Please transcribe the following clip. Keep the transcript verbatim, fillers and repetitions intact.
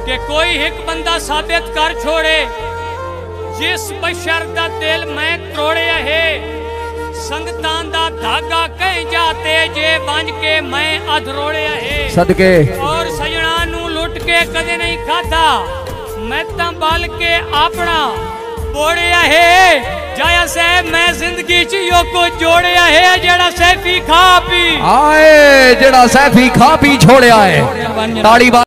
कि कोई एक बंदा साबित कर छोड़े जिस बशर दा दिल मैं तोड़िया है संगतां दा धागा कहीं जाते जे बंज के मैं अधरोड़िया है सदके और सजना नू लुट के कदे नहीं खाता मैं ता बल के अपना बोड़िया है जाया से मैं जिंदगी च यो को जोड़िया है जेड़ा सैफी खा पी आए जेड़ा सैफी खा पी छोड़िया है ताड़ी